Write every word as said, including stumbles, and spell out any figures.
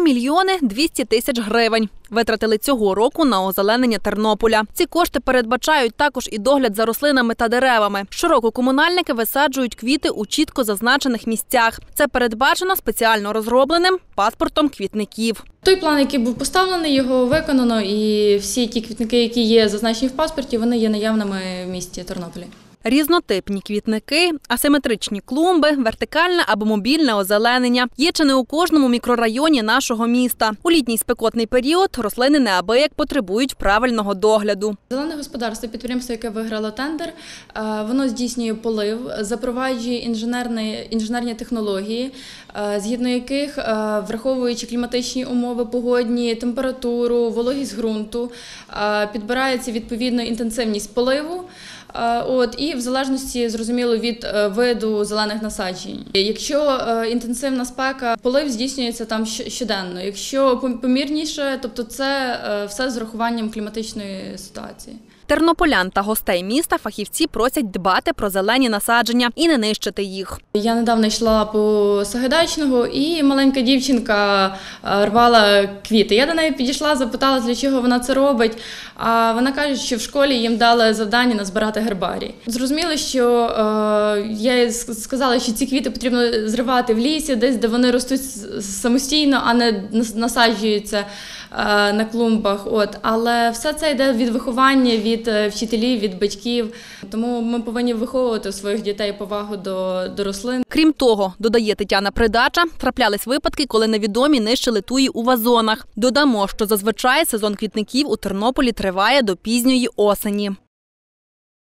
мільйони двісті тисяч гривень витратили цього року на озеленення Тернополя. Ці кошти передбачають також і догляд за рослинами та деревами. Щороку комунальники висаджують квіти у чітко зазначених місцях. Це передбачено спеціально розробленим паспортом квітників. Той план, який був поставлений, його виконано, і всі ті квітники, які є зазначені в паспорті, вони є наявними в місті Тернополі. Різнотипні квітники, асиметричні клумби, вертикальне або мобільне озеленення є чи не у кожному мікрорайоні нашого міста. У літній спекотний період рослини неабияк потребують правильного догляду. Зелене господарство – підприємство, яке виграло тендер, воно здійснює полив, запроваджує інженерні, інженерні технології, згідно яких, враховуючи кліматичні умови, погодні, температуру, вологість ґрунту, підбирається відповідно інтенсивність поливу. От, і в залежності, зрозуміло, від виду зелених насаджень. Якщо інтенсивна спека, полив здійснюється там щоденно. Якщо помірніше, тобто це все з урахуванням кліматичної ситуації. Тернополян та гостей міста фахівці просять дбати про зелені насадження і не нищити їх. Я недавно йшла по Сагайдачного, і маленька дівчинка рвала квіти. Я до неї підійшла, запитала, для чого вона це робить. А вона каже, що в школі їм дали завдання назбирати гербарій. Зрозуміло, що я їй сказала, що ці квіти потрібно зривати в лісі, десь, де вони ростуть самостійно, а не насаджуються на клумбах. От. Але все це йде від виховання, від вчителів, від батьків. Тому ми повинні виховувати у своїх дітей повагу до, до рослин. Крім того, додає Тетяна Придача, траплялись випадки, коли невідомі нищили туї у вазонах. Додамо, що зазвичай сезон квітників у Тернополі триває до пізньої осені.